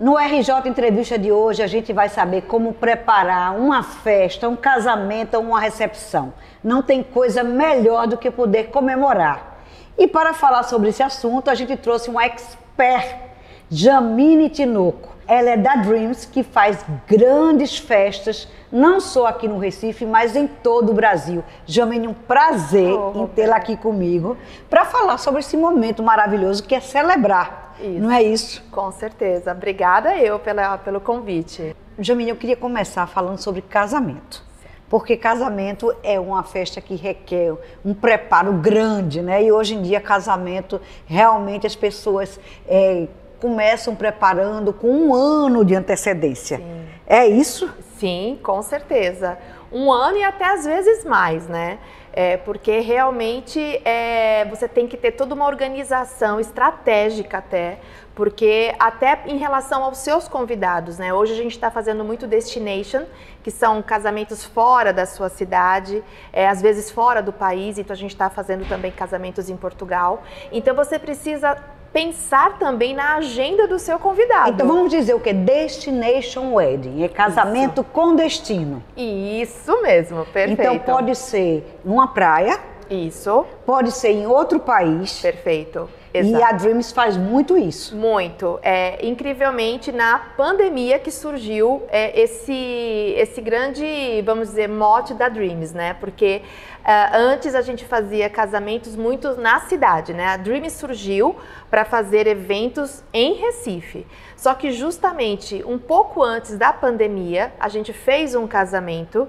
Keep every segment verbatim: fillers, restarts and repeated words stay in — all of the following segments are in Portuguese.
No R J Entrevista de hoje, a gente vai saber como preparar uma festa, um casamento ou uma recepção. Não tem coisa melhor do que poder comemorar. E para falar sobre esse assunto, a gente trouxe um expert, Jamine Tinoco. Ela é da Dreams, que faz grandes festas, não só aqui no Recife, mas em todo o Brasil. Jamine, um prazer oh, em tê-la aqui comigo para falar sobre esse momento maravilhoso que é celebrar. Isso. Não é isso? Com certeza. Obrigada eu pela, pelo convite. Jamine, eu queria começar falando sobre casamento. Porque casamento é uma festa que requer um preparo grande, né? E hoje em dia, casamento, realmente as pessoas é, começam preparando com um ano de antecedência. Sim. É isso? Sim, com certeza. Um ano e até às vezes mais, né? É, porque realmente é, você tem que ter toda uma organização estratégica até, porque até em relação aos seus convidados, né? Hoje a gente está fazendo muito destination, que são casamentos fora da sua cidade, é, às vezes fora do país, então a gente está fazendo também casamentos em Portugal. Então você precisa pensar também na agenda do seu convidado. Então vamos dizer o que? Destination Wedding, é casamento Isso. com destino. Isso mesmo, perfeito. Então pode ser numa praia. Isso. Pode ser em outro país. Perfeito. Exato. E a Dreams faz muito isso. Muito. É, incrivelmente, na pandemia que surgiu é, esse, esse grande, vamos dizer, mote da Dreams, né? Porque uh, antes a gente fazia casamentos muito na cidade, né? A Dreams surgiu para fazer eventos em Recife. Só que justamente um pouco antes da pandemia, a gente fez um casamento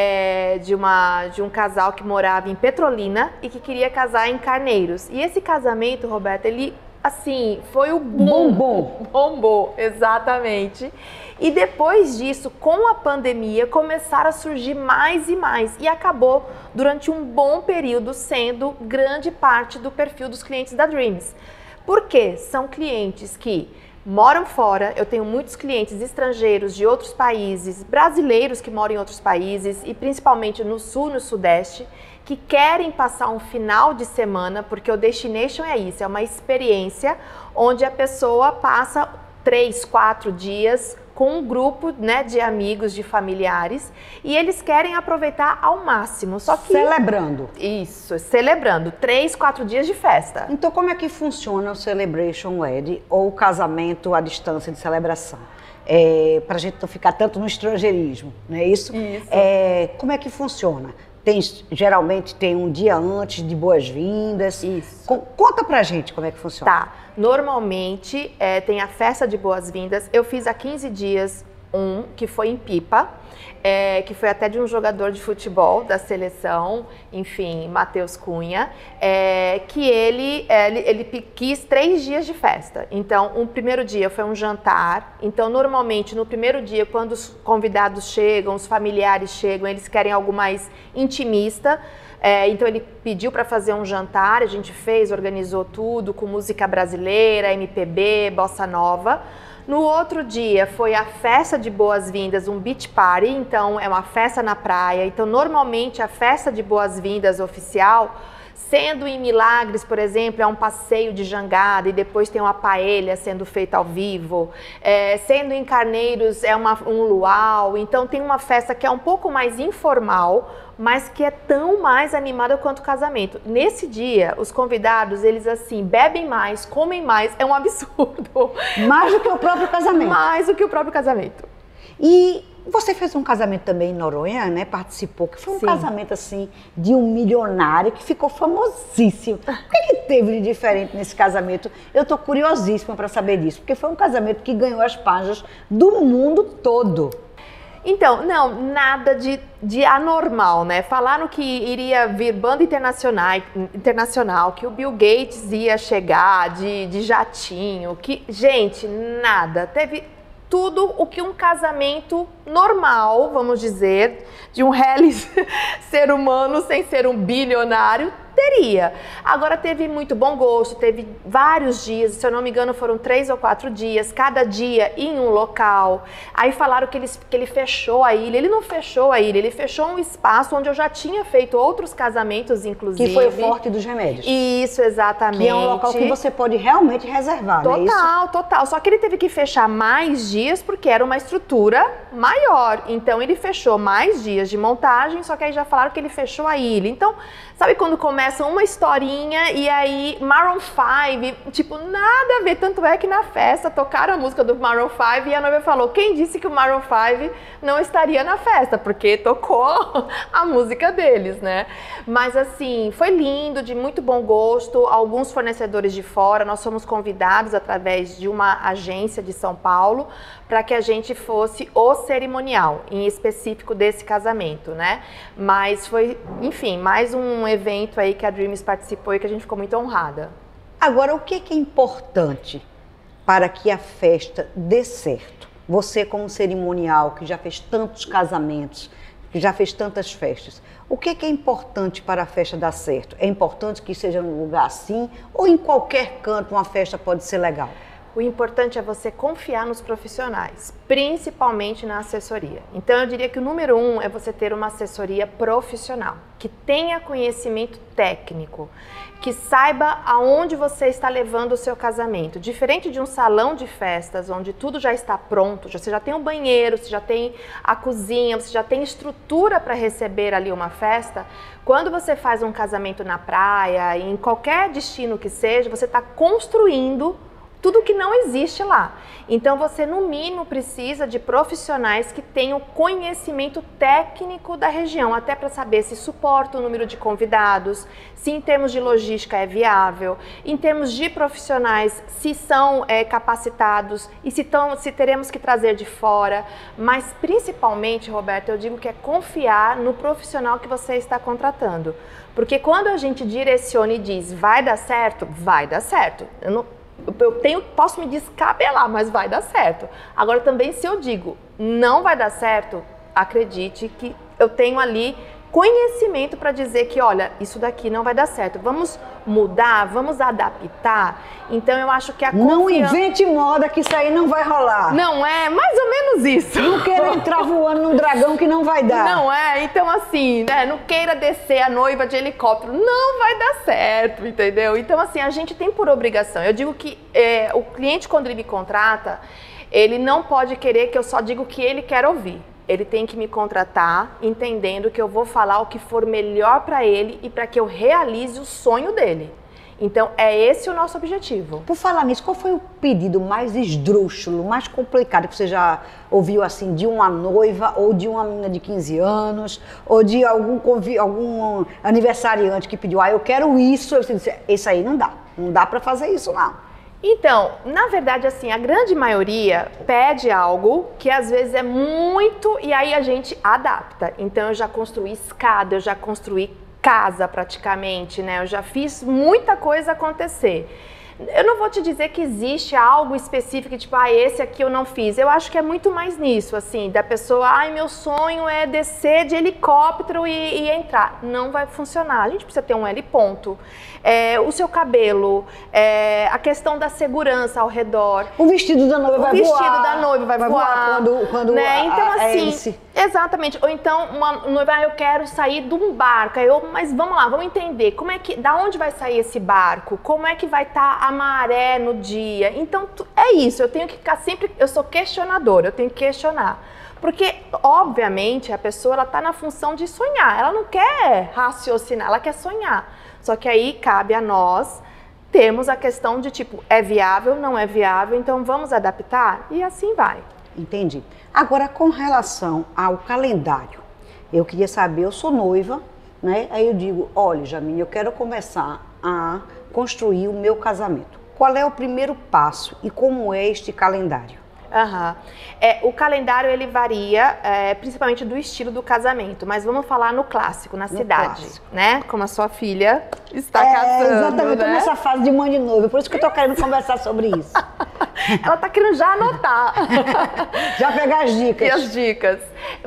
é, de, uma, de um casal que morava em Petrolina e que queria casar em Carneiros. E esse casamento, Roberto, ele, assim, foi o boom. Bombom. Bombou, exatamente. E depois disso, com a pandemia, começaram a surgir mais e mais. E acabou, durante um bom período, sendo grande parte do perfil dos clientes da Dreams. Por quê? São clientes que moram fora, eu tenho muitos clientes estrangeiros de outros países, brasileiros que moram em outros países e principalmente no sul e no sudeste, que querem passar um final de semana, porque o destination é isso, é uma experiência onde a pessoa passa três, quatro dias com um grupo, né, de amigos, de familiares, e eles querem aproveitar ao máximo, só que... Celebrando. Isso, celebrando, três, quatro dias de festa. Então como é que funciona o Celebration Wedding ou o casamento à distância de celebração? É, para a gente não ficar tanto no estrangeirismo, não é isso? Isso. É, como é que funciona? Tem, geralmente tem um dia antes de boas-vindas. Isso. Conta pra gente como é que funciona. Tá. Normalmente é, tem a festa de boas-vindas. Eu fiz há quinze dias um que foi em Pipa, é, que foi até de um jogador de futebol da seleção, enfim, Matheus Cunha, é, que ele, é, ele, ele quis três dias de festa. Então, o primeiro dia foi um jantar. Então, normalmente, no primeiro dia, quando os convidados chegam, os familiares chegam, eles querem algo mais intimista. É, então ele pediu para fazer um jantar, a gente fez, organizou tudo com música brasileira, M P B, bossa nova. No outro dia foi a festa de boas-vindas, um beach party, então é uma festa na praia. Então normalmente a festa de boas-vindas oficial, sendo em Milagres, por exemplo, é um passeio de jangada e depois tem uma paella sendo feita ao vivo. É, sendo em Carneiros é uma, um luau, então tem uma festa que é um pouco mais informal, mas que é tão mais animada quanto o casamento. Nesse dia, os convidados, eles assim, bebem mais, comem mais, é um absurdo. Mais do que o próprio casamento. Mais do que o próprio casamento. E você fez um casamento também em Noronha, né? Participou, que foi um Sim. casamento assim, de um milionário que ficou famosíssimo. O que, que teve de diferente nesse casamento? Eu tô curiosíssima para saber disso, porque foi um casamento que ganhou as páginas do mundo todo. Então, não, nada de, de anormal, né? Falaram que iria vir banda internacional, internacional, que o Bill Gates ia chegar de, de jatinho, que, gente, nada. Teve tudo o que um casamento normal, vamos dizer, de um real ser humano sem ser um bilionário, Teria. Agora teve muito bom gosto, teve vários dias, se eu não me engano foram três ou quatro dias, cada dia em um local. Aí falaram que ele, que ele fechou a ilha, ele não fechou a ilha, ele fechou um espaço onde eu já tinha feito outros casamentos, inclusive. Que foi o Forte dos Remédios. Isso, exatamente. Que é um local que você pode realmente reservar, total, né? Total, total. Só que ele teve que fechar mais dias porque era uma estrutura maior. Então ele fechou mais dias de montagem, só que aí já falaram que ele fechou a ilha. Então, sabe quando começa uma historinha e aí Maroon five, tipo, nada a ver. Tanto é que na festa tocaram a música do Maroon five e a noiva falou, quem disse que o Maroon five não estaria na festa? Porque tocou a música deles, né? Mas assim, foi lindo, de muito bom gosto. Alguns fornecedores de fora, nós fomos convidados através de uma agência de São Paulo para que a gente fosse o cerimonial, em específico desse casamento, né? Mas foi, enfim, mais um evento aí que a Dreams participou e que a gente ficou muito honrada. Agora, o que é importante para que a festa dê certo? Você como cerimonial, que já fez tantos casamentos, que já fez tantas festas, o que é importante para a festa dar certo? É importante que seja num lugar assim ou em qualquer canto uma festa pode ser legal? O importante é você confiar nos profissionais, principalmente na assessoria. Então eu diria que o número um é você ter uma assessoria profissional, que tenha conhecimento técnico, que saiba aonde você está levando o seu casamento. Diferente de um salão de festas, onde tudo já está pronto, você já tem um banheiro, você já tem a cozinha, você já tem estrutura para receber ali uma festa. Quando você faz um casamento na praia, em qualquer destino que seja, você está construindo tudo que não existe lá. Então você no mínimo precisa de profissionais que tenham conhecimento técnico da região, até para saber se suporta o número de convidados, se em termos de logística é viável, em termos de profissionais, se são é, capacitados e se, tão, se teremos que trazer de fora. Mas principalmente, Roberta, eu digo que é confiar no profissional que você está contratando. Porque quando a gente direciona e diz vai dar certo, vai dar certo. Eu não Eu tenho, posso me descabelar, mas vai dar certo. Agora também, se eu digo não vai dar certo, acredite que eu tenho ali conhecimento para dizer que, olha, isso daqui não vai dar certo. Vamos mudar, vamos adaptar. Então eu acho que a confiança... Não invente moda que isso aí não vai rolar. Não é? Mais ou menos isso. Não queira entrar voando num dragão que não vai dar. Não é? Então assim, né? Não queira descer a noiva de helicóptero. Não vai dar certo, entendeu? Então assim, a gente tem por obrigação. Eu digo que é, o cliente, quando ele me contrata, ele não pode querer que eu só diga o que ele quer ouvir. Ele tem que me contratar entendendo que eu vou falar o que for melhor para ele e para que eu realize o sonho dele. Então, é esse o nosso objetivo. Por falar nisso, qual foi o pedido mais esdrúxulo, mais complicado que você já ouviu assim, de uma noiva ou de uma menina de quinze anos ou de algum, algum aniversariante que pediu, ah, eu quero isso, eu disse, isso aí não dá, não dá para fazer isso não. Então, na verdade, assim, a grande maioria pede algo que às vezes é muito e aí a gente adapta. Então, eu já construí escada, eu já construí casa praticamente, né? Eu já fiz muita coisa acontecer. Eu não vou te dizer que existe algo específico, tipo, ah, esse aqui eu não fiz. Eu acho que é muito mais nisso, assim, da pessoa, ai, meu sonho é descer de helicóptero e, e entrar. Não vai funcionar. A gente precisa ter um L ponto. É, o seu cabelo, é, a questão da segurança ao redor. O vestido da noiva vai voar. O vestido da noiva vai, vai voar. voar quando, quando né? a, então, a, a assim, hélice. Exatamente. Ou então, uma noiva, ah, eu quero sair de um barco. Aí eu, mas vamos lá, vamos entender. Como é que, da onde vai sair esse barco? Como é que vai estar a maré no dia? Então, é isso. Eu tenho que ficar sempre... Eu sou questionadora, eu tenho que questionar. Porque, obviamente, a pessoa ela está na função de sonhar. Ela não quer raciocinar, ela quer sonhar. Só que aí cabe a nós termos a questão de tipo, é viável, não é viável, então vamos adaptar? E assim vai. Entendi. Agora, com relação ao calendário, eu queria saber, eu sou noiva, né? Aí eu digo, olha, Jamine, eu quero começar a construir o meu casamento. Qual é o primeiro passo e como é este calendário? Uhum. É, o calendário ele varia, é, principalmente do estilo do casamento, mas vamos falar no clássico, na no cidade, clássico. Né? Como a sua filha está é, casando, exatamente, né? nessa fase de mãe de noiva, por isso que eu tô querendo conversar sobre isso. Ela tá querendo já anotar. Já pegar as dicas. E as dicas.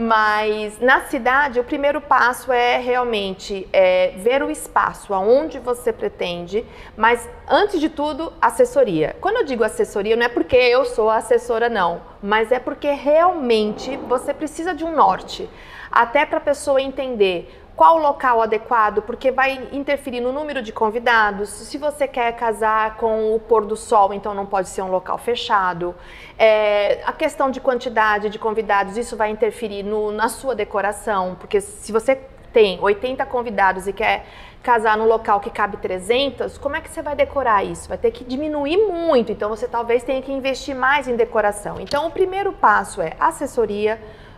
Mas na cidade, o primeiro passo é realmente é, ver o espaço, aonde você pretende, mas antes de tudo, assessoria. Quando eu digo assessoria, não é porque eu sou a assessora, não, mas é porque realmente você precisa de um norte, até para a pessoa entender qual o local adequado, porque vai interferir no número de convidados. Se você quer casar com o pôr do sol, então não pode ser um local fechado. É, a questão de quantidade de convidados, isso vai interferir no, na sua decoração, porque se você tem oitenta convidados e quer casar num local que cabe trezentos, como é que você vai decorar isso? Vai ter que diminuir muito, então você talvez tenha que investir mais em decoração. Então o primeiro passo é assessoria,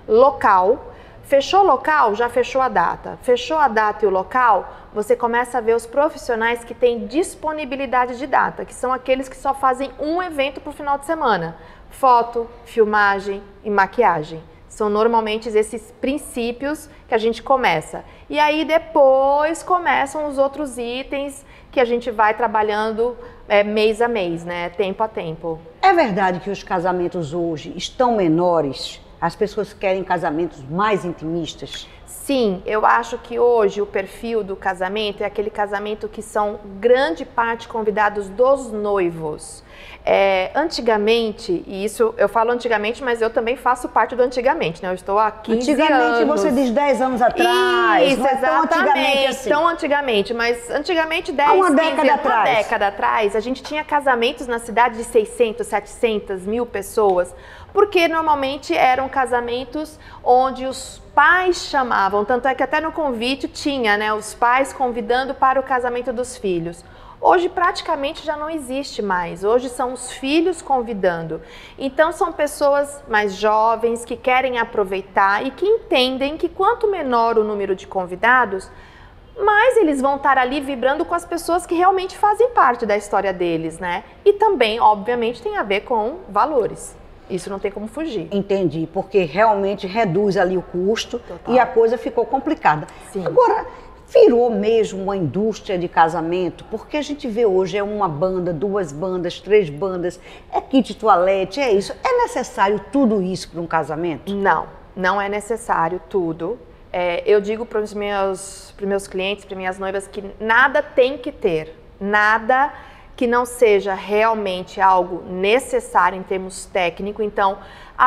local. Fechou o local, já fechou a data. Fechou a data e o local, você começa a ver os profissionais que têm disponibilidade de data, que são aqueles que só fazem um evento por final de semana. Foto, filmagem e maquiagem. São normalmente esses princípios que a gente começa. E aí depois começam os outros itens que a gente vai trabalhando é, mês a mês, né? Tempo a tempo. É verdade que os casamentos hoje estão menores? As pessoas querem casamentos mais intimistas? Sim, eu acho que hoje o perfil do casamento é aquele casamento que são grande parte convidados dos noivos. É, antigamente, e isso eu falo antigamente, mas eu também faço parte do antigamente, né? Eu estou há quinze antigamente, anos. Antigamente, você diz dez anos atrás. Isso, não é tão antigamente assim. Tão antigamente, mas antigamente dez, há uma quinze, década uma atrás. década atrás, a gente tinha casamentos na cidade de seiscentas, setecentas mil pessoas, porque normalmente eram casamentos onde os pais chamavam, tanto é que até no convite tinha, né, os pais convidando para o casamento dos filhos. Hoje praticamente já não existe mais, hoje são os filhos convidando. Então são pessoas mais jovens que querem aproveitar e que entendem que quanto menor o número de convidados, mais eles vão estar ali vibrando com as pessoas que realmente fazem parte da história deles, né? E também, obviamente, tem a ver com valores. Isso não tem como fugir. Entendi, porque realmente reduz ali o custo. Total. E a coisa ficou complicada. Sim. Agora, virou mesmo uma indústria de casamento, porque a gente vê hoje é uma banda, duas bandas, três bandas, é kit toalete, é isso. É necessário tudo isso para um casamento? Não, não é necessário tudo. É, eu digo para os meus, para meus clientes, para minhas noivas, que nada tem que ter, nada que não seja realmente algo necessário em termos técnicos. Então,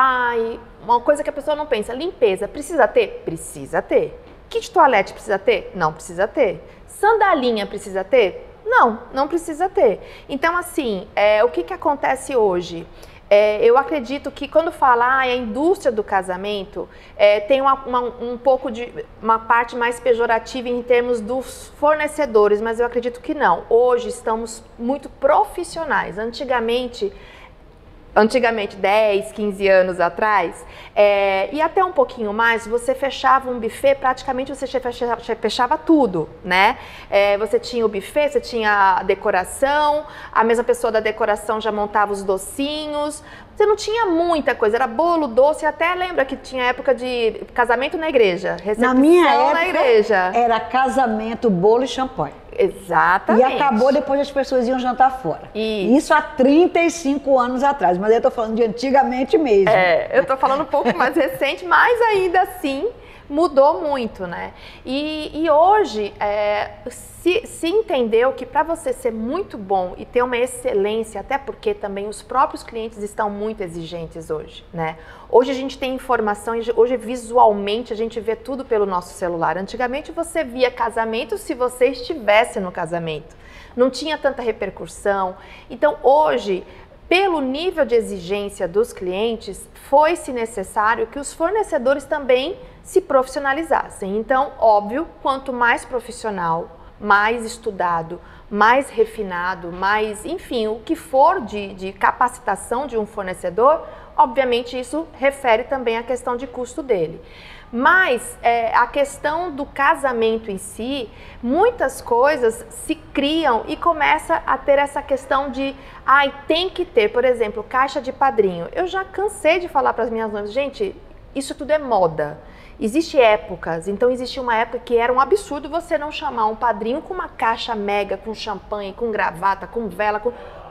ai, uma coisa que a pessoa não pensa, limpeza, precisa ter? Precisa ter. Kit toalete precisa ter? Não precisa ter. Sandalinha precisa ter? Não, não precisa ter. Então, assim, é, o que, que acontece hoje? É, eu acredito que quando falar ah, a indústria do casamento, é, tem uma, uma, um pouco de uma parte mais pejorativa em termos dos fornecedores, mas eu acredito que não. Hoje estamos muito profissionais. Antigamente, antigamente dez, quinze anos atrás, é, e até um pouquinho mais, você fechava um buffet, praticamente você fechava, fechava tudo, né? É, você tinha o buffet, você tinha a decoração, a mesma pessoa da decoração já montava os docinhos, você não tinha muita coisa, era bolo, doce, até lembra que tinha época de casamento na igreja, recepção na minha época, na igreja. Era casamento, bolo e champanhe. Exatamente. E acabou depois as pessoas iam jantar fora. Isso, Isso há trinta e cinco anos atrás, mas eu tô falando de antigamente mesmo. É, eu tô falando um pouco mais recente, mas ainda assim mudou muito, né? E, e hoje é, se, se entendeu que para você ser muito bom e ter uma excelência, até porque também os próprios clientes estão muito exigentes hoje, né? Hoje a gente tem informação, hoje visualmente a gente vê tudo pelo nosso celular. Antigamente você via casamento se você estivesse no casamento. Não tinha tanta repercussão. Então hoje, pelo nível de exigência dos clientes, foi-se necessário que os fornecedores também se profissionalizassem. Então, óbvio, quanto mais profissional, mais estudado, mais refinado, mais, enfim, o que for de, de capacitação de um fornecedor, obviamente isso refere também à questão de custo dele. Mas é, a questão do casamento em si, muitas coisas se criam e começa a ter essa questão de, ai, tem que ter, por exemplo, caixa de padrinho. Eu já cansei de falar para as minhas noivas, gente, isso tudo é moda. Existem épocas, então existia uma época que era um absurdo você não chamar um padrinho com uma caixa mega, com champanhe, com gravata, com vela, com...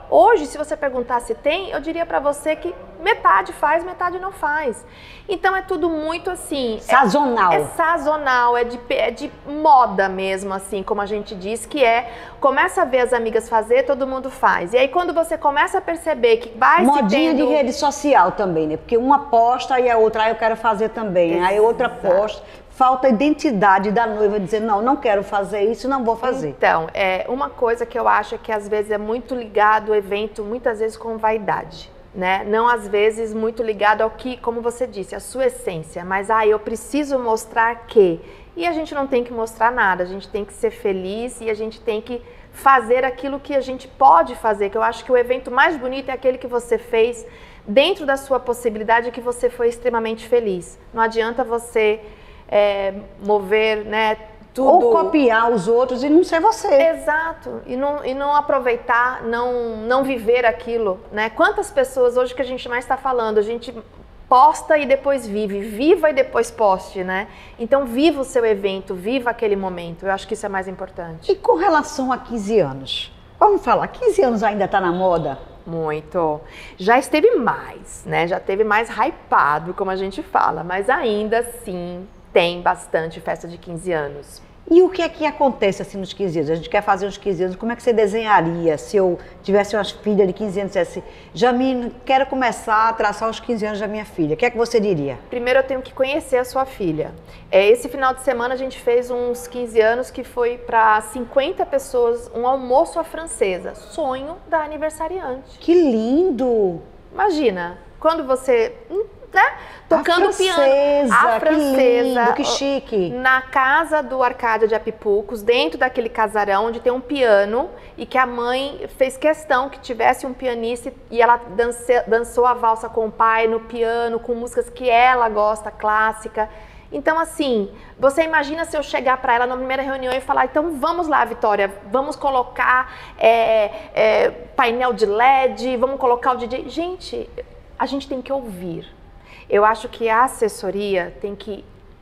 Hoje, se você perguntar se tem, eu diria para você que metade faz, metade não faz. Então é tudo muito assim... Sazonal. É, é sazonal, é de, é de moda mesmo, assim, como a gente diz, que é, começa a ver as amigas fazer, todo mundo faz. E aí quando você começa a perceber que vai Modinha se tendo... de rede social também, né? Porque uma posta e a outra, ah, eu quero fazer também. Exato. Aí outra posta, falta a identidade da noiva, dizer, não, não quero fazer isso, não vou fazer. Então, é, uma coisa que eu acho que às vezes é muito ligado ao evento, muitas vezes com vaidade. Né? Não às vezes muito ligado ao que, como você disse, a sua essência, mas ah, eu preciso mostrar que. E a gente não tem que mostrar nada, a gente tem que ser feliz e a gente tem que fazer aquilo que a gente pode fazer, que eu acho que o evento mais bonito é aquele que você fez dentro da sua possibilidade, que você foi extremamente feliz. Não adianta você é, mover, né, tudo... Ou copiar os outros e não ser você. Exato, e não, e não aproveitar, não, não viver aquilo, né? Quantas pessoas hoje que a gente mais está falando, a gente posta e depois vive, viva e depois poste, né? Então viva o seu evento, viva aquele momento, eu acho que isso é mais importante. E com relação a quinze anos? Vamos falar, quinze anos ainda está na moda? Muito. Já esteve mais, né? Já teve mais hypado, como a gente fala, mas ainda assim tem bastante festa de quinze anos. E o que é que acontece assim nos quinze anos? A gente quer fazer uns quinze anos, como é que você desenharia se eu tivesse uma filha de quinze anos e dissesse, Jamile, quero começar a traçar os quinze anos da minha filha? O que é que você diria? Primeiro eu tenho que conhecer a sua filha. É, esse final de semana a gente fez uns quinze anos que foi para cinquenta pessoas, um almoço à francesa. Sonho da aniversariante. Que lindo! Imagina, quando você... Né? Tocando a francesa, piano, a francesa, que lindo, que chique. Na casa do Arcádia de Apipucos, dentro daquele casarão onde tem um piano e que a mãe fez questão que tivesse um pianista e ela dance, dançou a valsa com o pai no piano, com músicas que ela gosta, clássica. Então, assim, você imagina se eu chegar para ela na primeira reunião e falar, então vamos lá, Vitória, vamos colocar é, é, painel de L E D, vamos colocar o D J. Gente, a gente tem que ouvir. Eu acho que a assessoria tem que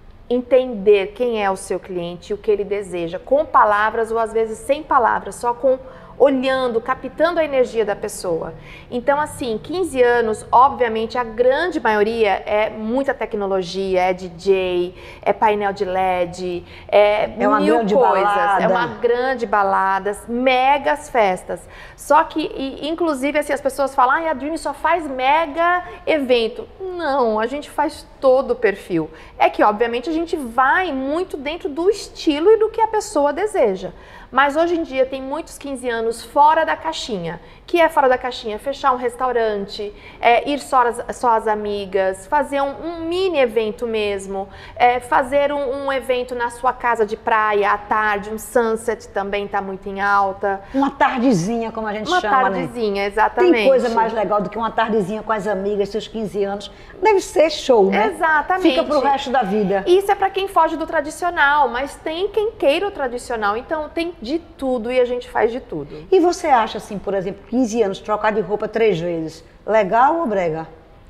entender quem é o seu cliente e o que ele deseja, com palavras ou às vezes sem palavras, só com olhando, captando a energia da pessoa. Então, assim, quinze anos, obviamente, a grande maioria é muita tecnologia, é D J, é painel de L E D, é, é uma mil grande coisas. balada. É uma grande balada, megas festas. Só que, e, inclusive, assim, as pessoas falam, ah, a Dream só faz mega evento. Não, a gente faz todo o perfil. É que, obviamente, a gente vai muito dentro do estilo e do que a pessoa deseja. Mas hoje em dia tem muitos quinze anos fora da caixinha. Que é fora da caixinha? Fechar um restaurante, é, ir só as, só as amigas, fazer um, um mini evento mesmo, é, fazer um, um evento na sua casa de praia à tarde, um sunset também está muito em alta. Uma tardezinha, como a gente uma chama, né? Uma tardezinha, exatamente. Tem coisa mais legal do que uma tardezinha com as amigas, seus quinze anos. Deve ser show, né? Exatamente. Fica pro resto da vida. Isso é para quem foge do tradicional, mas tem quem queira o tradicional. Então tem de tudo e a gente faz de tudo. E você acha assim, por exemplo, quinze anos, trocar de roupa três vezes, legal ou brega?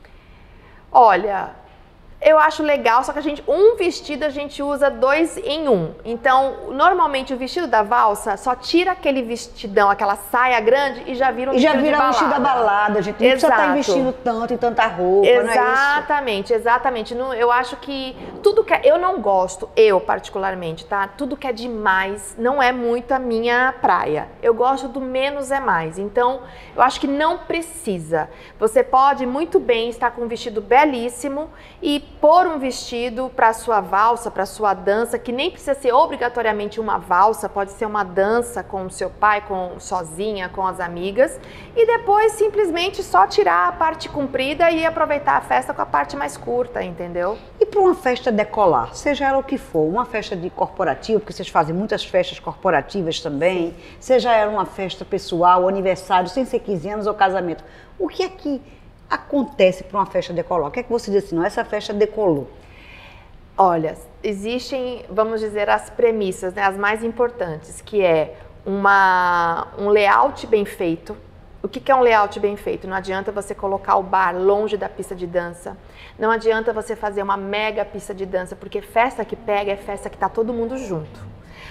Olha, eu acho legal, só que a gente, um vestido a gente usa dois em um. Então, normalmente o vestido da valsa só tira aquele vestidão, aquela saia grande e já vira um e vestido já vira de balada. um vestido da balada, gente. Não precisa estar investindo tanto em tanta roupa, exatamente, não é isso? Exatamente. Eu acho que tudo que é, eu não gosto, eu particularmente, tá? Tudo que é demais não é muito a minha praia. Eu gosto do menos é mais. Então, eu acho que não precisa. Você pode muito bem estar com um vestido belíssimo e pôr um vestido para sua valsa, para sua dança, que nem precisa ser obrigatoriamente uma valsa, pode ser uma dança com o seu pai, com sozinha, com as amigas, e depois simplesmente só tirar a parte comprida e aproveitar a festa com a parte mais curta, entendeu? E para uma festa decolar, seja ela o que for, uma festa de corporativo, porque vocês fazem muitas festas corporativas também, sim, seja ela uma festa pessoal, aniversário, sem ser quinze anos ou casamento, o que é que acontece para uma festa decolar? O que é que você diz assim, não, essa festa decolou? Olha, existem, vamos dizer, as premissas, né, as mais importantes, que é uma, um layout bem feito. O que, que é um layout bem feito? Não adianta você colocar o bar longe da pista de dança, não adianta você fazer uma mega pista de dança, porque festa que pega é festa que está todo mundo junto.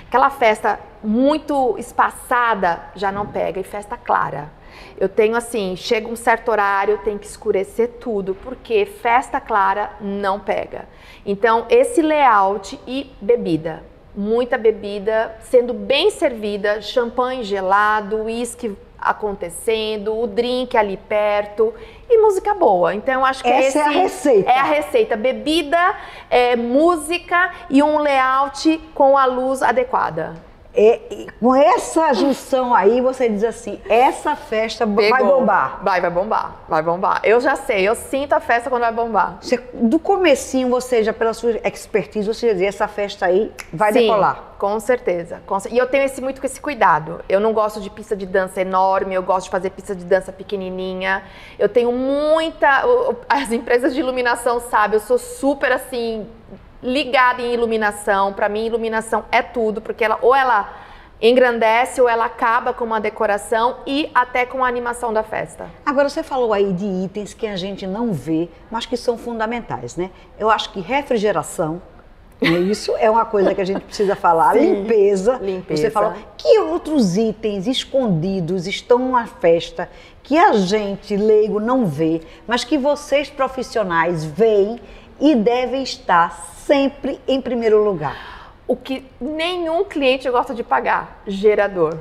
Aquela festa muito espaçada já não pega, e festa clara. Eu tenho assim, chega um certo horário, tem que escurecer tudo, porque festa clara não pega. Então, esse layout e bebida. Muita bebida, sendo bem servida, champanhe gelado, uísque acontecendo, o drink ali perto e música boa. Então, eu acho que essa esse é a receita. É a receita. Bebida, é, música e um layout com a luz adequada. É, e com essa junção aí, você diz assim, essa festa Pegou. vai bombar. Vai, vai bombar, vai bombar. Eu já sei, eu sinto a festa quando vai bombar. Você, do comecinho, você já pela sua expertise, você dizia, essa festa aí vai Sim, decolar. Com certeza, com certeza. E eu tenho esse, muito com esse cuidado. Eu não gosto de pista de dança enorme, eu gosto de fazer pista de dança pequenininha. Eu tenho muita... As empresas de iluminação sabem, eu sou super assim... ligada em iluminação. Para mim, iluminação é tudo, porque ela ou ela engrandece ou ela acaba com uma decoração e até com a animação da festa. Agora, você falou aí de itens que a gente não vê, mas que são fundamentais, né? Eu acho que refrigeração, isso é uma coisa que a gente precisa falar. Sim, limpeza. limpeza. Você falou que outros itens escondidos estão numa festa que a gente, leigo, não vê, mas que vocês profissionais veem e devem estar sempre em primeiro lugar. O que nenhum cliente gosta de pagar: gerador.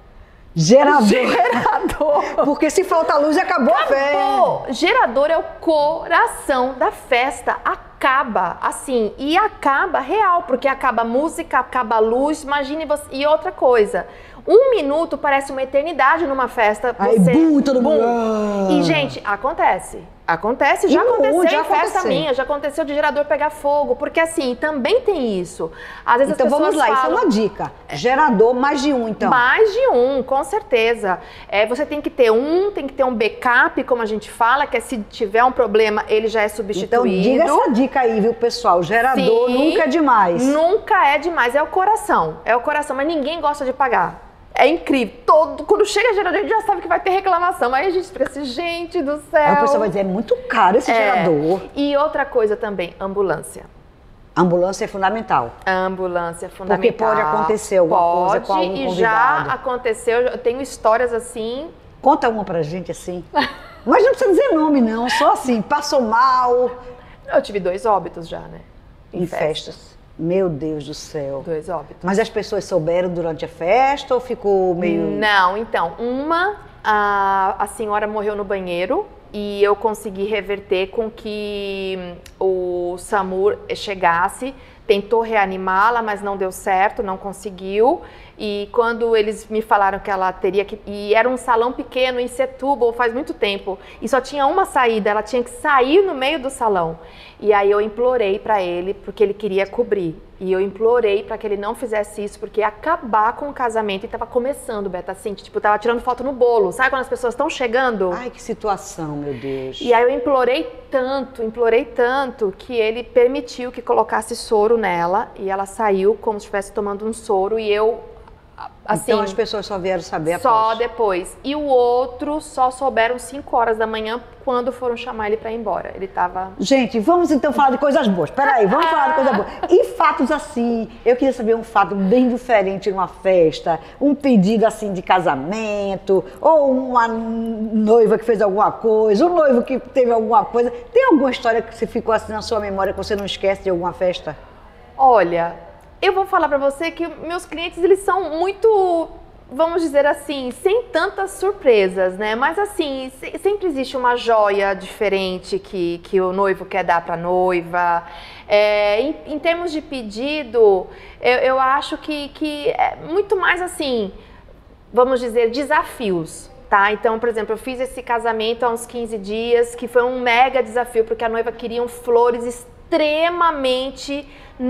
Gerador. Gerador. Porque se falta luz, acabou, acabou. a festa. Gerador é o coração da festa. Acaba, assim, e acaba real, porque acaba a música, acaba a luz, imagine você. E outra coisa, um minuto parece uma eternidade numa festa. Aí, você... bum, todo mundo... E, gente, acontece. Acontece, já e aconteceu muito, já em festa aconteceu. minha, já aconteceu de gerador pegar fogo, porque assim, também tem isso. Às vezes então as pessoas vamos lá, falam, isso é uma dica. Gerador, mais de um, então. Mais de um, com certeza. É, você tem que ter um, tem que ter um backup, como a gente fala, que é se tiver um problema, ele já é substituído. Então diga essa dica aí, viu, pessoal? Gerador Sim, nunca é demais. Nunca é demais, é o coração, é o coração, mas ninguém gosta de pagar. É incrível. Todo, quando chega gerador, a gente já sabe que vai ter reclamação. Aí a gente pensa assim, gente do céu. Aí a pessoa vai dizer, é muito caro esse é. gerador. E outra coisa também, ambulância. Ambulância é fundamental. A ambulância é fundamental. Porque pode acontecer alguma pode, coisa com algum convidado. E já aconteceu, eu tenho histórias assim. Conta uma pra gente assim. Mas não precisa dizer nome não, só assim, passou mal. Eu tive dois óbitos já, né? Em, em festas. festas. Meu Deus do céu. Dois óbitos. Mas as pessoas souberam durante a festa ou ficou meio... Não, então, uma, a, a senhora morreu no banheiro e eu consegui reverter com que o SAMU chegasse, tentou reanimá-la, mas não deu certo, não conseguiu. E quando eles me falaram que ela teria que... E era um salão pequeno em Setúbal faz muito tempo. E só tinha uma saída, ela tinha que sair no meio do salão. E aí eu implorei para ele, porque ele queria cobrir. E eu implorei para que ele não fizesse isso, porque ia acabar com o casamento. E tava começando, Beta, assim, tipo, tava tirando foto no bolo. Sabe quando as pessoas estão chegando? Ai, que situação, meu Deus. E aí eu implorei tanto, implorei tanto, que ele permitiu que colocasse soro nela. E ela saiu como se estivesse tomando um soro. E eu... Assim, então as pessoas só vieram saber após. Só depois. E o outro só souberam cinco horas da manhã quando foram chamar ele para ir embora. Ele tava... Gente, vamos então falar de coisas boas. Peraí, vamos falar de coisas boas. E fatos assim, eu queria saber um fato bem diferente numa festa, um pedido assim de casamento, ou uma noiva que fez alguma coisa, um noivo que teve alguma coisa. Tem alguma história que você ficou assim na sua memória que você não esquece de alguma festa? Olha... Eu vou falar para você que meus clientes, eles são muito, vamos dizer assim, sem tantas surpresas, né? Mas assim, sempre existe uma joia diferente que, que o noivo quer dar para a noiva. É, em, em termos de pedido, eu, eu acho que, que é muito mais assim, vamos dizer, desafios. Tá? Então, por exemplo, eu fiz esse casamento há uns quinze dias, que foi um mega desafio, porque a noiva queria flores extremamente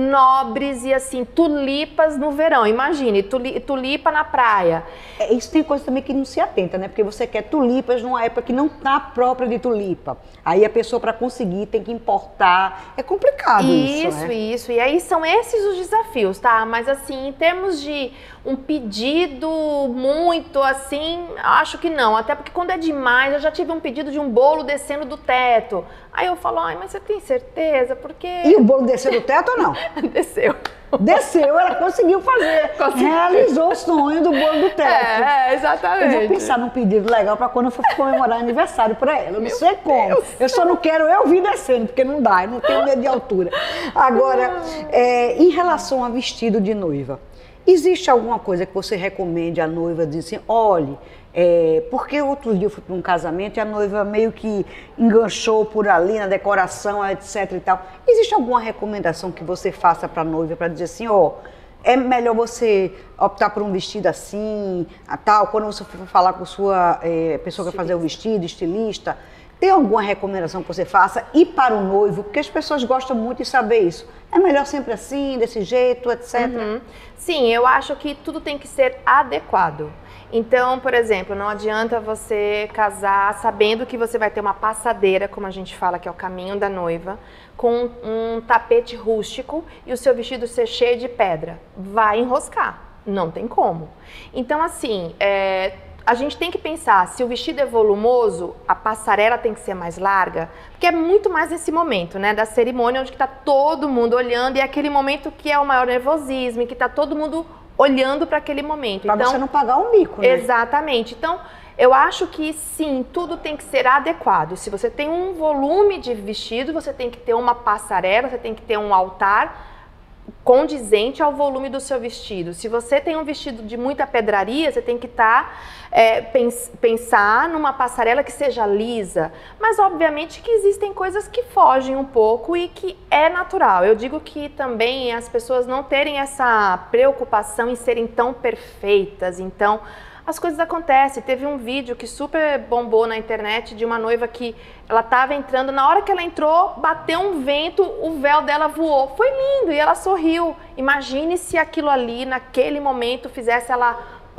nobres e assim, tulipas no verão. Imagine, tuli, tulipa na praia. É, isso tem coisa também que não se atenta, né? Porque você quer tulipas numa época que não tá própria de tulipa. Aí a pessoa, para conseguir, tem que importar. É complicado isso, Isso, né? isso. E aí são esses os desafios, tá? Mas assim, em termos de um pedido muito assim, acho que não. Até porque quando é demais, eu já tive um pedido de um bolo descendo do teto. Aí eu falo, ai, mas você tem certeza? Porque... E o bolo desceu do teto ou não? Desceu. Desceu, ela conseguiu fazer. Conseguiu. Realizou o sonho do bolo do teto. É, exatamente. Eu vou pensar num pedido legal para quando eu for comemorar aniversário para ela. Eu não Meu sei como. Deus. Eu só não quero eu vir descendo, porque não dá, eu não tenho medo de altura. Agora, é, em relação a vestido de noiva, existe alguma coisa que você recomende à noiva, diz assim, olhe, é, porque outro dia eu fui para um casamento e a noiva meio que enganchou por ali na decoração, etc e tal. Existe alguma recomendação que você faça para a noiva para dizer assim, ó, é melhor você optar por um vestido assim, a tal, quando você for falar com sua é, pessoa que vai fazer o vestido, estilista, tem alguma recomendação que você faça? E para o noivo, porque as pessoas gostam muito de saber isso. É melhor sempre assim, desse jeito, etcétera. Uhum. Sim, eu acho que tudo tem que ser adequado. Então, por exemplo, não adianta você casar sabendo que você vai ter uma passadeira, como a gente fala, que é o caminho da noiva, com um tapete rústico e o seu vestido ser cheio de pedra. Vai enroscar, não tem como. Então, assim, é, a gente tem que pensar, se o vestido é volumoso, a passarela tem que ser mais larga, porque é muito mais nesse momento, né, da cerimônia, onde está todo mundo olhando, e é aquele momento que é o maior nervosismo, que está todo mundo olhando para aquele momento. Para então, você não pagar um mico, né? Exatamente. Então, eu acho que sim, tudo tem que ser adequado. Se você tem um volume de vestido, você tem que ter uma passarela, você tem que ter um altar condizente ao volume do seu vestido. Se você tem um vestido de muita pedraria, você tem que estar, é, pens pensar numa passarela que seja lisa. Mas obviamente que existem coisas que fogem um pouco e que é natural. Eu digo que também as pessoas não terem essa preocupação em serem tão perfeitas. Então, as coisas acontecem. Teve um vídeo que super bombou na internet de uma noiva que ela estava entrando, na hora que ela entrou, bateu um vento, o véu dela voou. Foi lindo e ela sorriu. Imagine se aquilo ali, naquele momento, fizesse ela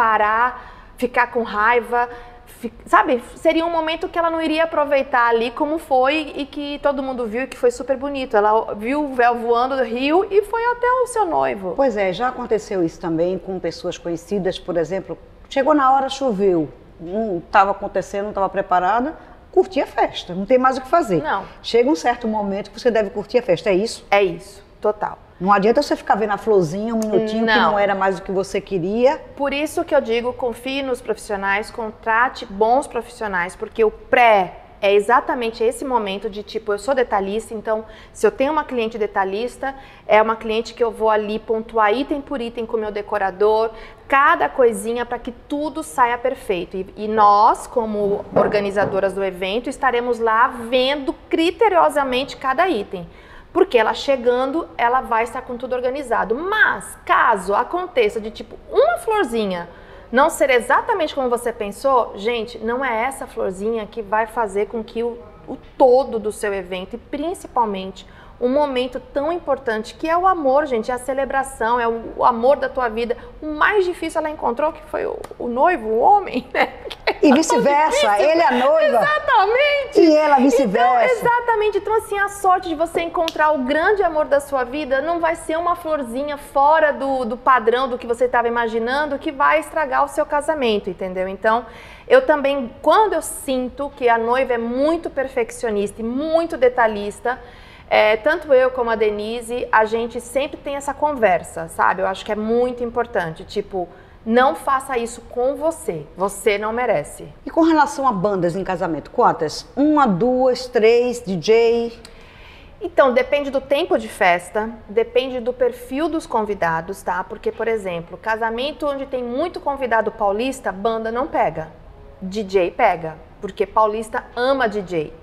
parar, ficar com raiva, sabe? Seria um momento que ela não iria aproveitar ali como foi e que todo mundo viu e que foi super bonito. Ela viu o véu voando do rio e foi até o seu noivo. Pois é, já aconteceu isso também com pessoas conhecidas, por exemplo. Chegou na hora, choveu, não estava acontecendo, não estava preparada, curtir a festa, não tem mais o que fazer. Não. Chega um certo momento que você deve curtir a festa, é isso? É isso, total. Não adianta você ficar vendo a florzinha um minutinho não. que não era mais o que você queria. Por isso que eu digo, confie nos profissionais, contrate bons profissionais, porque o pré é exatamente esse momento de tipo, eu sou detalhista, então se eu tenho uma cliente detalhista, é uma cliente que eu vou ali pontuar item por item com o meu decorador, cada coisinha para que tudo saia perfeito. E, e nós, como organizadoras do evento, estaremos lá vendo criteriosamente cada item. Porque ela chegando, ela vai estar com tudo organizado. Mas, caso aconteça de tipo, uma florzinha não ser exatamente como você pensou, gente, não é essa florzinha que vai fazer com que o, o todo do seu evento, e principalmente um momento tão importante que é o amor, gente, é a celebração, é o, o amor da tua vida. O mais difícil ela encontrou, que foi o, o noivo, o homem, né? E vice-versa, ele é a noiva. Exatamente. E ela vice-versa. Então, exatamente. Então, assim, a sorte de você encontrar o grande amor da sua vida não vai ser uma florzinha fora do, do padrão do que você estava imaginando que vai estragar o seu casamento, entendeu? Então, eu também, quando eu sinto que a noiva é muito perfeccionista e muito detalhista, É, tanto eu como a Denise, a gente sempre tem essa conversa, sabe? Eu acho que é muito importante, tipo, não faça isso com você, você não merece. E com relação a bandas em casamento, quantas? Uma, duas, três, D J? Então, depende do tempo de festa, depende do perfil dos convidados, tá? Porque, por exemplo, casamento onde tem muito convidado paulista, banda não pega, D J pega, porque paulista ama D J.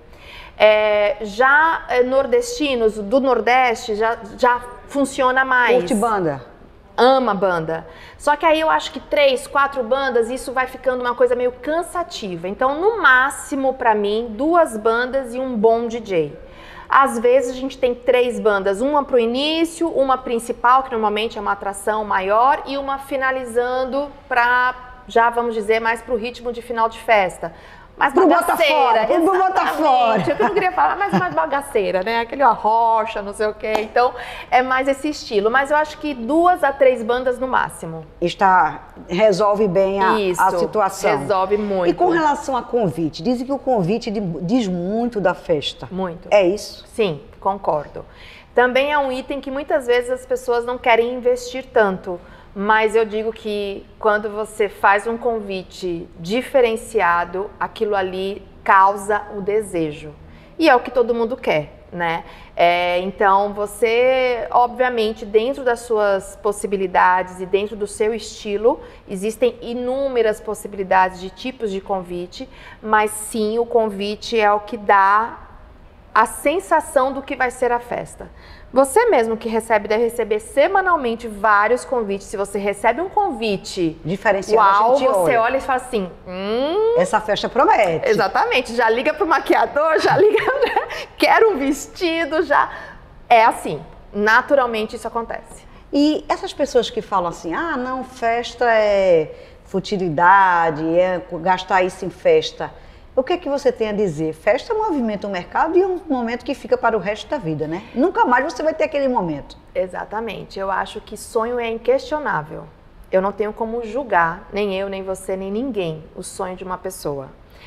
É, já é, nordestinos do Nordeste já, já funciona mais. Curte banda? Ama banda. Só que aí eu acho que três, quatro bandas, isso vai ficando uma coisa meio cansativa. Então, no máximo, pra mim, duas bandas e um bom D J. Às vezes a gente tem três bandas, uma pro início, uma principal, que normalmente é uma atração maior, e uma finalizando pra, já vamos dizer, mais pro ritmo de final de festa. Mais bagaceira, pro bota fora. Eu não queria falar, mas mais bagaceira, né? Aquele rocha, não sei o quê. Então, é mais esse estilo. Mas eu acho que duas a três bandas no máximo. Está, resolve bem a, Isso, a situação. Resolve muito. E com relação a convite? Dizem que o convite diz muito da festa. Muito. É isso? Sim, concordo. Também é um item que muitas vezes as pessoas não querem investir tanto, mas eu digo que quando você faz um convite diferenciado, aquilo ali causa o desejo. E é o que todo mundo quer, né? É, então você, obviamente, dentro das suas possibilidades e dentro do seu estilo, existem inúmeras possibilidades de tipos de convite, mas sim, o convite é o que dá a sensação do que vai ser a festa. Você mesmo que recebe, deve receber semanalmente vários convites. Se você recebe um convite diferenciado, uau, a gente você olha. olha e fala assim, hum, essa festa promete. Exatamente, já liga pro maquiador, já liga, quero um vestido, já... É assim, naturalmente isso acontece. E essas pessoas que falam assim, ah, não, festa é futilidade, é gastar isso em festa. O que é que você tem a dizer? Festa movimenta o mercado e é um momento que fica para o resto da vida, né? Nunca mais você vai ter aquele momento. Exatamente. Eu acho que sonho é inquestionável. Eu não tenho como julgar, nem eu, nem você, nem ninguém, o sonho de uma pessoa.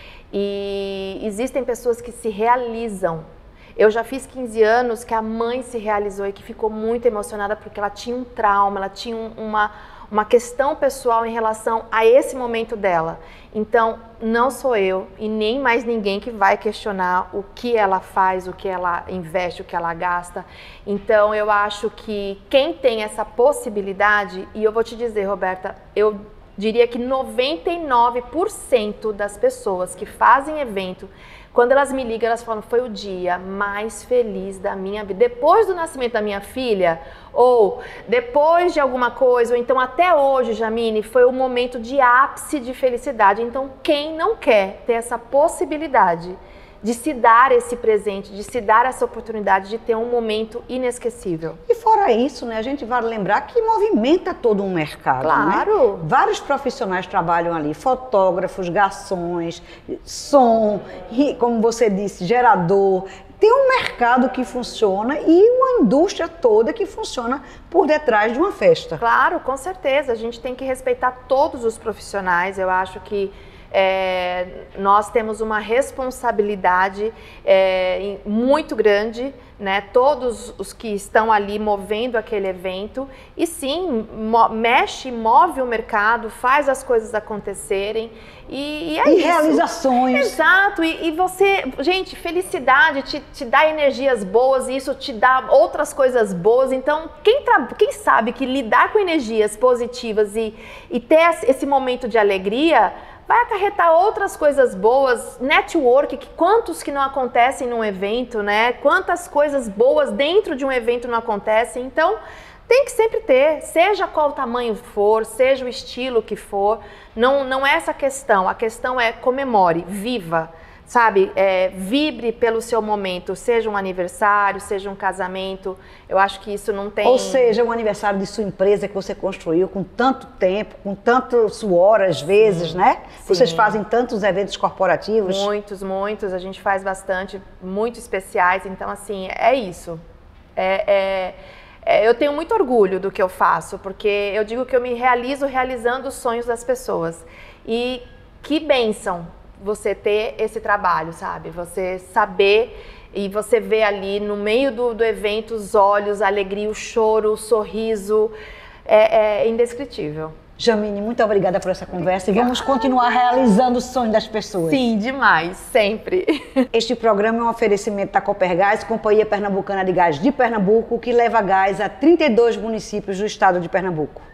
E existem pessoas que se realizam. Eu já fiz quinze anos que a mãe se realizou e que ficou muito emocionada porque ela tinha um trauma, ela tinha uma... uma questão pessoal em relação a esse momento dela. Então, não sou eu e nem mais ninguém que vai questionar o que ela faz, o que ela investe, o que ela gasta. Então, eu acho que quem tem essa possibilidade, e eu vou te dizer, Roberta, eu diria que noventa e nove por cento das pessoas que fazem evento, quando elas me ligam, elas falam, foi o dia mais feliz da minha vida. Depois do nascimento da minha filha, ou depois de alguma coisa, ou então até hoje, Jamine, foi o momento de ápice de felicidade. Então, quem não quer ter essa possibilidade de se dar esse presente, de se dar essa oportunidade de ter um momento inesquecível? E fora isso, né, a gente vai lembrar que movimenta todo um mercado, claro, né? Vários profissionais trabalham ali, fotógrafos, garçons, som, como você disse, gerador. Tem um mercado que funciona e uma indústria toda que funciona por detrás de uma festa. Claro, com certeza. A gente tem que respeitar todos os profissionais. Eu acho que É, nós temos uma responsabilidade é, muito grande, né? Todos os que estão ali movendo aquele evento, e sim, mo mexe, move o mercado, faz as coisas acontecerem, e, e é e isso. realizações. Exato, e, e você, gente, felicidade te, te dá energias boas, e isso te dá outras coisas boas. Então, quem, quem sabe que lidar com energias positivas e, e ter esse momento de alegria vai acarretar outras coisas boas, network, que quantos que não acontecem num evento, né? Quantas coisas boas dentro de um evento não acontecem. Então, tem que sempre ter, seja qual o tamanho for, seja o estilo que for, não, não é essa a questão. A questão é comemore, viva, sabe? É, vibre pelo seu momento, seja um aniversário, seja um casamento. Eu acho que isso não tem... Ou seja, um aniversário de sua empresa que você construiu com tanto tempo, com tanto suor às vezes, sim, né? Sim. Vocês fazem tantos eventos corporativos. Muitos, muitos. A gente faz bastante, muito especiais. Então, assim, é isso. É... é... Eu tenho muito orgulho do que eu faço, porque eu digo que eu me realizo realizando os sonhos das pessoas. E que bênção você ter esse trabalho, sabe? Você saber e você ver ali no meio do, do evento os olhos, a alegria, o choro, o sorriso. É, é indescritível. Jamine, muito obrigada por essa conversa e vamos continuar realizando o sonho das pessoas. Sim, demais, sempre. Este programa é um oferecimento da Copergás, Companhia Pernambucana de Gás de Pernambuco, que leva gás a trinta e dois municípios do estado de Pernambuco.